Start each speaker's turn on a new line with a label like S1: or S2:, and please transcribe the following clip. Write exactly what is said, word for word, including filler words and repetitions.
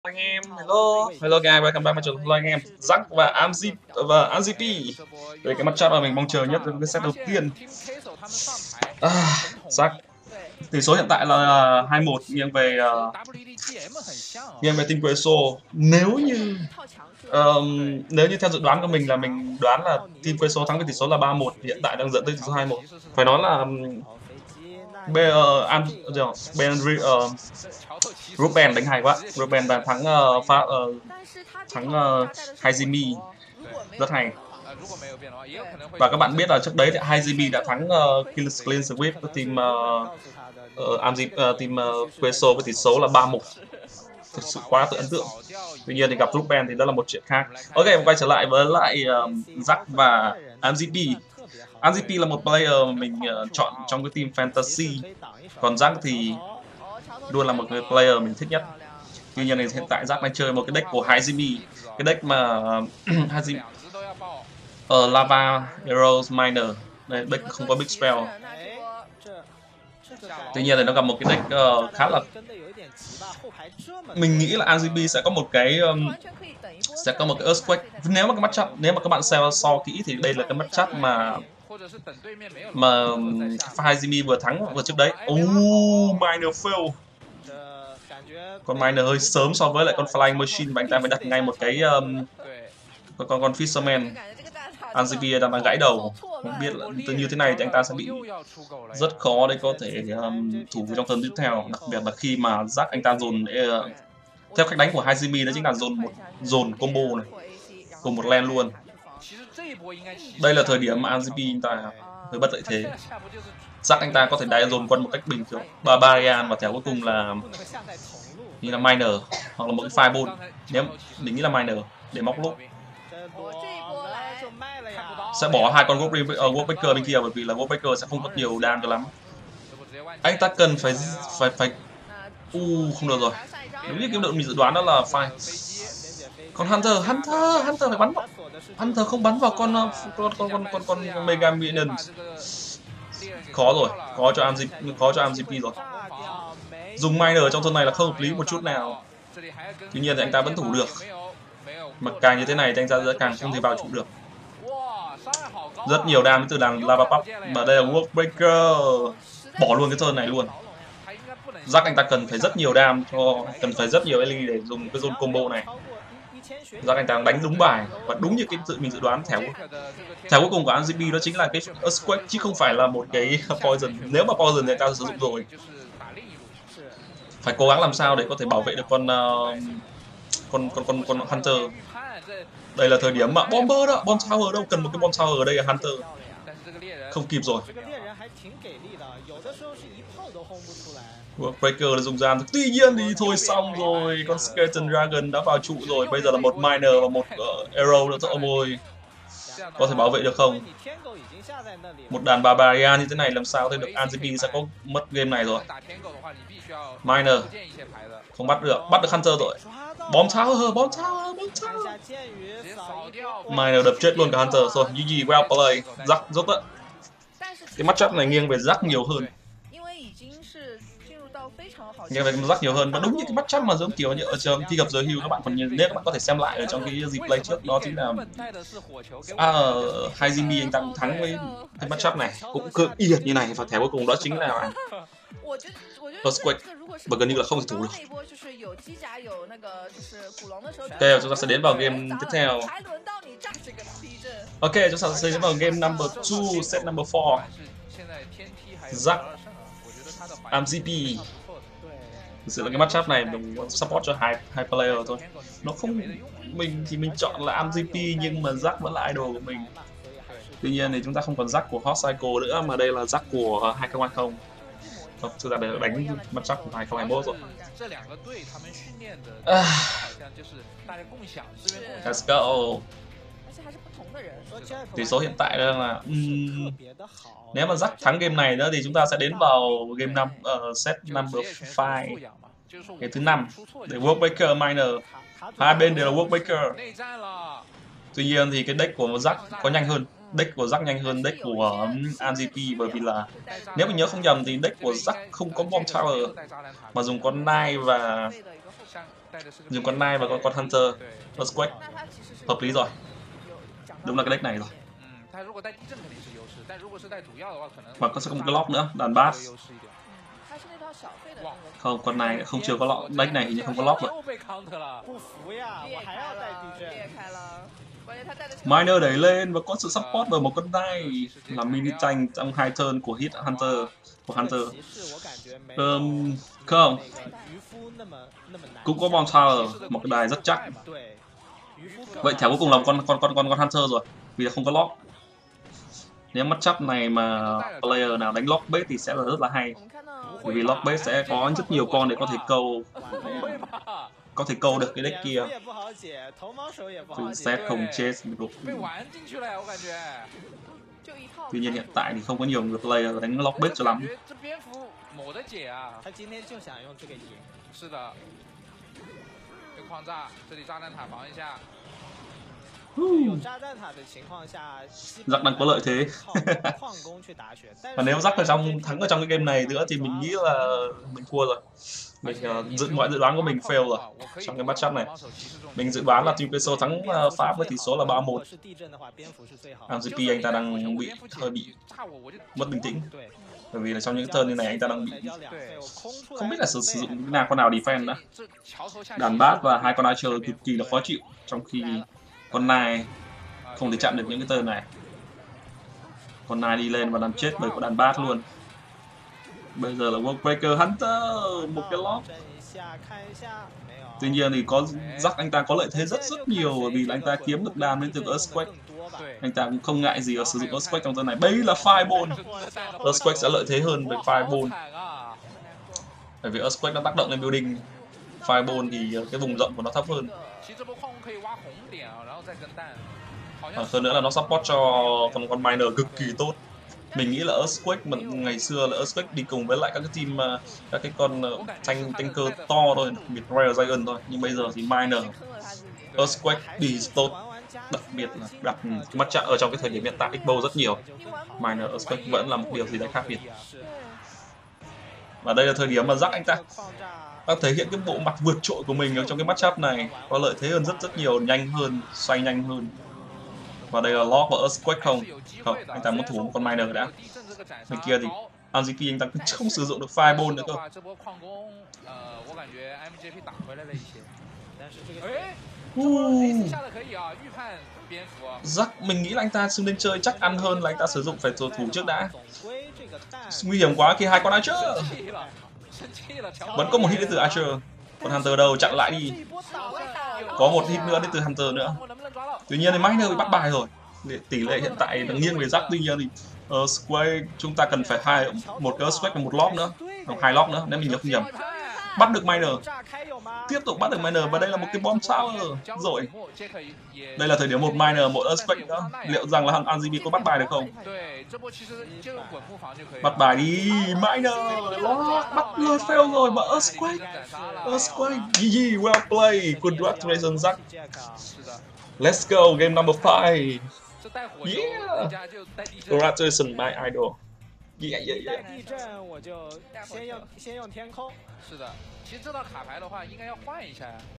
S1: Anh em, hello, hello guys, welcome back to hello anh em, Jack và em giê và em giê pê. Đây cái matchup mà mình mong chờ nhất trong cái set đầu tiên. À, Jack, tỷ số hiện tại là hai một nghiêng về uh, nghiêng về team Queso. Nếu như um, nếu như theo dự đoán của mình là mình đoán là team Queso thắng với tỷ số là ba một, hiện tại đang dẫn tới tỷ số hai một. Phải nói là um, bên uh, Am bên uh, Ruben đánh hay quá. Ruben đã thắng uh, pha uh, thắng uh, Hazimi rất hay. Và các bạn biết là trước đấy thì Hazimi đã thắng uh, Clean Swift với team uh, uh, uh, team uh, Queso với tỷ số là ba một. Thực sự quá tự ấn tượng. Tuy nhiên thì gặp Ruben thì đó là một chuyện khác. Ok, quay trở lại với lại um, Jack và em giê pê. em giê pê là một player mình uh, chọn trong cái team Fantasy. Còn Jack thì luôn là một người player mình thích nhất. Tuy nhiên thì hiện tại Jack đang chơi một cái deck của Hazimi, cái deck mà Hazimi uh, Lava Heroes Miner. Đây, deck không có big spell. Tuy nhiên thì nó gặp một cái deck uh, khá là, mình nghĩ là em giê pê sẽ có một cái um, sẽ có một cái Earthquake. Nếu mà cái matchup, nếu mà các bạn xem so kỹ thì đây là cái matchup mà mà Hazimi vừa thắng vừa trước đấy. Oh, Miner fail. Con Miner hơi sớm so với lại con Flying Machine và anh ta phải đặt ngay một cái um, con con, con Fisherman. em giê pê đang gãy đầu, không biết là từ như thế này thì anh ta sẽ bị rất khó để có thể um, thủ trong turn tiếp theo, đặc biệt là khi mà Jack anh ta dồn uh, theo cách đánh của Hazimi đó chính là dồn một dồn combo này cùng một lane luôn. Đây là thời điểm mà em giê pê anh ta hơi bất lợi thế. Jack anh ta có thể đáy dồn quân một cách bình thường, Barbarian và thẻo cuối cùng là như là Miner hoặc là một cái Fireball, nếu mình nghĩ là Miner để móc lúc. Sẽ bỏ hai con Worldbreaker bên kia bởi vì là Worldbreaker sẽ không mất nhiều đam cho lắm. Anh ta cần phải phải phải u uh, không được rồi. Đúng như cái đội mình dự đoán đó là Fire. Còn Hunter, Hunter, Hunter phải bắn vào. Hunter không bắn vào con con con con con, con Mega Minion. Khó rồi, khó cho em giê pê, khó cho em giê pê rồi. Dùng Miner trong turn này là không hợp lý một chút nào. Tuy nhiên thì anh ta vẫn thủ được. Mà càng như thế này thì anh ta sẽ càng không thể vào trụ được. Rất nhiều đam từ đàn Lava Pup, mà đây là Worldbreaker. Bỏ luôn cái turn này luôn. Jack anh ta cần phải rất nhiều đam cho, cần phải rất nhiều Ellie để dùng cái zone combo này. Jack anh ta đánh đúng bài và đúng như cái tự mình dự đoán. Thẻo thẻo cuối cùng của em giê pê đó chính là cái Earthquake chứ không phải là một cái Poison. Nếu mà Poison thì anh ta sử dụng rồi. Phải cố gắng làm sao để có thể bảo vệ được con uh, con con con con Hunter. Đây là thời điểm mà Bomber đó, Bomb Tower đâu, cần một cái Bomb Tower ở đây là Hunter. Không kịp rồi. Breaker là dùng gian. Tuy nhiên thì thôi xong rồi, con Skeleton Dragon đã vào trụ rồi. Bây giờ là một Miner và một uh, Arrow nữa thôi. Ôi, có thể bảo vệ được không? Một đàn Barbarian như thế này làm sao thấy được. em giê pê sẽ có mất game này rồi. Miner không bắt được, bắt được Hunter rồi. Bomb Tower, Bomb Tower, Bomb Tower. Miner đập chết luôn cả Hunter rồi. giê giê, well play. Jack rất đấy. Cái matchup này nghiêng về Jack nhiều hơn. Nghe về Jack nhiều hơn, và đúng như cái matchup mà giống kiểu như ở trường thi gặp giới hưu, các bạn còn nhìn, nếu các bạn có thể xem lại ở trong cái replay trước, đó chính là à, Hazimi anh ta cũng thắng với cái matchup này cũng cực yệt như này, và thẻ cuối cùng đó chính là Earthquake, và gần như là không thể thủ được. Ok, chúng ta sẽ đến vào game tiếp theo. Ok, chúng ta sẽ đến vào game number two, set number four. Jack em giê pê. Thực sự là cái matchup này mình support cho hai hai player thôi. Nó không, mình thì mình chọn là em giê pê nhưng mà Jack vẫn là idol của mình. Tuy nhiên thì chúng ta không còn Jack của Hot Cycle nữa, mà đây là Jack của hai không hai không. Không, chúng ta đã đánh matchup của hai không hai mốt rồi. À. Let's go. Tỷ số hiện tại đang là um, nếu mà Jack thắng game này nữa thì chúng ta sẽ đến vào game năm, uh, set number five, game thứ năm để Worldbreaker Miner. Hai bên đều là Worldbreaker. Tuy nhiên thì cái deck của Jack có nhanh hơn. Deck của Jack nhanh hơn deck của um, em giê pê, bởi vì là nếu mình nhớ không nhầm thì deck của Jack không có Bomb Tower mà dùng con Knight và Dùng con Nai và con con Hunter, Earthquake, hợp lý rồi. Đúng là cái deck này rồi. Và có sẽ có một cái lock nữa, đàn bass. Không, con này không chưa có lock, deck này hình như không có lock rồi. Miner đẩy lên và có sự support bởi một con Nai làm mini tank trong hai turn của hit Hunter của Hunter. Um, không, cũng có bomb tower, một cái đài rất chắc. Vậy thẻ cuối cùng là con con con con con Hunter rồi, vì là không có lock. Nếu matchup này mà player nào đánh lock base thì sẽ là rất là hay, bởi vì lock base sẽ có rất nhiều con để có thể câu có thể câu được cái deck kia. Set không chết được. Tuy nhiên hiện tại thì không có nhiều người player đánh lock base cho lắm. Giặc đang có lợi thế. Và nếu Giặc ở trong thắng ở trong cái game này nữa thì mình nghĩ là mình thua rồi. Mình uh, dự mọi dự đoán của mình fail rồi trong cái matchup này. Mình dự đoán là Team Peso thắng uh, Pháp với tỷ số là ba một. em giê pê anh ta đang bị hơi bị mất bình tĩnh. Bởi vì là trong những turn như này anh ta đang bị không biết là sử, sử dụng cái nào con nào defense nữa. Đàn bass và hai con archer cực kỳ là khó chịu, trong khi con Nai không thể chặn được những cái turn này. Con Nai đi lên và làm chết bởi con đàn bass luôn. Bây giờ là Worldbreaker Hunter, một cái lock. Tuy nhiên thì có Jack anh ta có lợi thế rất rất nhiều, bởi vì là anh ta kiếm được đam đến từ Earthquake. Anh ta cũng không ngại gì ở sử dụng Earthquake trong turn này. Bây là Fireball. Earthquake sẽ lợi thế hơn với Fireball, bởi vì Earthquake nó tác động lên building. Fireball thì cái vùng rộng của nó thấp hơn. À, hơn nữa là nó support cho con con Miner cực kỳ tốt. Mình nghĩ là Earthquake mà ngày xưa là Earthquake đi cùng với lại các cái team các cái con thanh tanker to thôi, biệt Rare Giant thôi, nhưng bây giờ thì Miner Earthquake đi tốt, đặc biệt là đặt cái mắt chạm ở trong cái thời điểm hiện tại Expo rất nhiều. Miner Earthquake vẫn là một điều gì đấy khác biệt. Và đây là thời điểm mà Jack anh ta đang thể hiện cái bộ mặt vượt trội của mình ở trong cái matchup này, có lợi thế hơn rất rất nhiều, nhanh hơn, xoay nhanh hơn. Và đây là Lock và Earthquake không? Không, anh ta muốn thủ một con Miner đã. Bên kia thì em giê pê anh ta cũng không sử dụng được Fireball nữa cơ. Uh. Jack, mình nghĩ là anh ta xưng nên chơi chắc ăn hơn là anh ta sử dụng phải thủ trước đã. Nguy hiểm quá khi hai con Archer. Vẫn có một hit đến từ Archer. Còn Hunter đâu, chặn lại đi. Có một hit nữa đến từ Hunter nữa. Tuy nhiên thì Miner bị bắt bài rồi. Tỷ lệ hiện tại đang nghiêng về Jack. Tuy nhiên thì Earthquake chúng ta cần phải hai một cái Earthquake và một lock nữa, hoặc hai lock nữa nếu mình nhớ không nhầm. Bắt được Miner, tiếp tục bắt được Miner, và đây là một cái bomb tower rồi. Đây là thời điểm một Miner, một Earthquake nữa. Liệu rằng là em giê pê có bắt bài được không? Bắt bài đi Miner, lock, bắt rồi, fail rồi, mà Earthquake, Earthquake, giê giê, well played, congratulations Jack. Let's go, game number five. Yeah, congratulations my idol. Yeah, yeah, yeah.
S2: 地震我就先用先用天空。
S3: 是的，其实这道卡牌的话，应该要换一下。